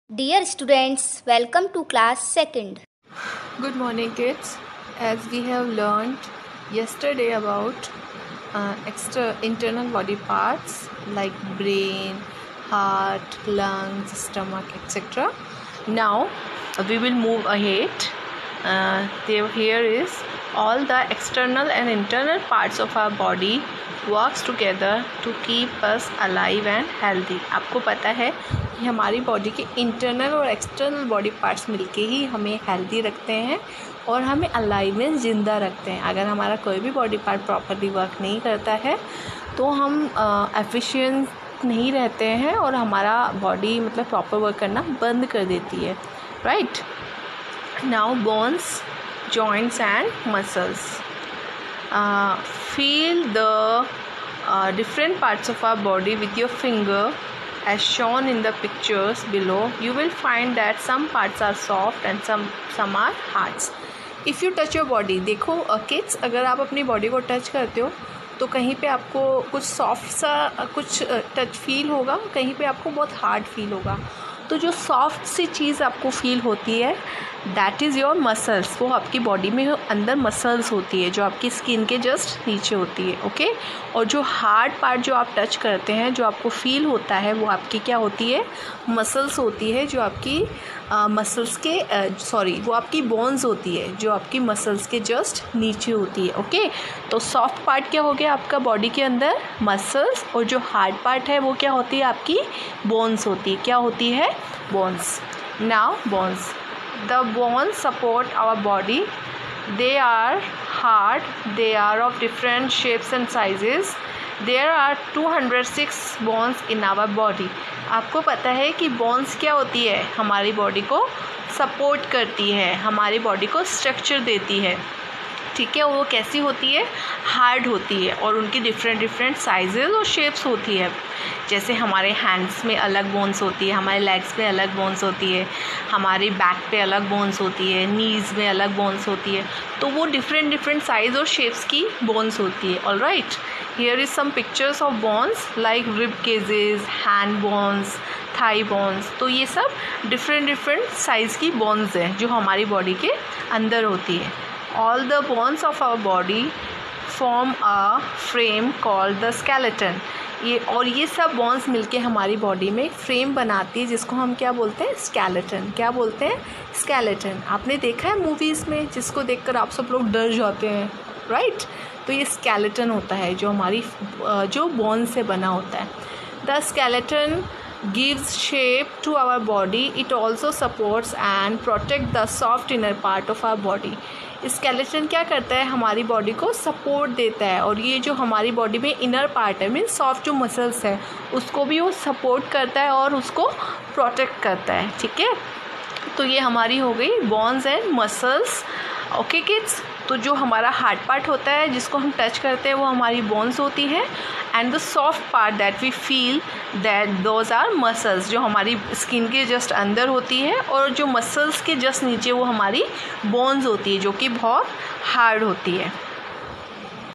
Dear students, welcome to class 2nd. Good morning kids. As we have learned yesterday about internal body parts like brain, heart, lungs, stomach, etc. Now we will move ahead. Here is all the external and internal parts of our body works together to keep us alive and healthy. आपको पता है कि हमारी body के internal और external body parts मिलके ही हमें healthy रखते हैं और हमें अलाइव में ज़िंदा रखते हैं. अगर हमारा कोई भी बॉडी पार्ट प्रॉपरली वर्क नहीं करता है तो हम एफिशिएंट नहीं रहते हैं और हमारा बॉडी प्रॉपर वर्क करना बंद कर देती है. Right. Now bones, joints and muscles. Feel the different parts of our body with your finger as shown in the pictures below. You will find that some parts are soft and some are hard. If you touch your body, देखो kids, अगर आप अपनी body को touch करते हो तो कहीं पे आपको कुछ सॉफ्ट सा कुछ टच फील होगा, कहीं पे आपको बहुत हार्ड फील होगा. तो जो सॉफ्ट सी चीज़ आपको फील होती है दैट इज़ योर मसल्स. वो आपकी बॉडी में अंदर मसल्स होती है जो आपकी स्किन के जस्ट नीचे होती है. ओके. और जो हार्ड पार्ट जो आप टच करते हैं, जो आपको फील होता है, वो आपकी क्या होती है? मसल्स होती है जो आपकी वो आपकी बोन्स होती है जो आपकी मसल्स के जस्ट नीचे होती है. ओके. तो सॉफ्ट पार्ट क्या हो गया आपका बॉडी के अंदर? मसल्स. और जो हार्ड पार्ट है वो क्या होती है? आपकी बोन्स होती है. क्या होती है? Bones. Now bones. The bones support our body. They are hard. They are of different shapes and sizes. There are 206 bones in our body. आपको पता है कि बोन्स क्या होती है? हमारी बॉडी को सपोर्ट करती है, हमारी बॉडी को स्ट्रक्चर देती है. ठीक है. वो कैसी होती है? हार्ड होती है और उनकी डिफरेंट साइजेस और शेप्स होती है. जैसे हमारे हैंड्स में अलग बोन्स होती है, हमारे लेग्स में अलग बोन्स होती है, हमारी बैक पे अलग बोन्स होती है, नीज़ में अलग बोन्स होती है. तो वो डिफरेंट साइज और शेप्स की बोन्स होती है. All right. Here is some pictures of bones like rib cages, hand bones, thigh bones. तो ये सब डिफरेंट साइज़ की बोन्स हैं जो हमारी बॉडी के अंदर होती है. All the bones of our body form a frame called the skeleton. ये सब बोन्स मिलके हमारी बॉडी में फ्रेम बनाती है जिसको हम क्या बोलते हैं? स्केलेटन. क्या बोलते हैं? स्केलेटन. आपने देखा है मूवीज़ में जिसको देखकर आप सब लोग डर जाते हैं. राइट. तो ये स्केलेटन होता है जो हमारी जो बोन से बना होता है. The skeleton gives shape to our body. It also supports and protect the soft inner part of our body. Skeleton क्या करता है? हमारी बॉडी को सपोर्ट देता है और ये जो हमारी बॉडी में इनर पार्ट है मीन्स सॉफ्ट जो मसल्स है उसको भी वो सपोर्ट करता है और उसको प्रोटेक्ट करता है. ठीक है. तो ये हमारी हो गई bones and muscles. Okay kids. तो जो हमारा हार्ड पार्ट होता है जिसको हम टच करते हैं वो हमारी बोन्स होती है and the soft part that we feel that those are muscles जो हमारी स्किन के जस्ट अंदर होती है और जो मसल्स के जस्ट नीचे वो हमारी बोन्स होती है जो कि बहुत हार्ड होती है.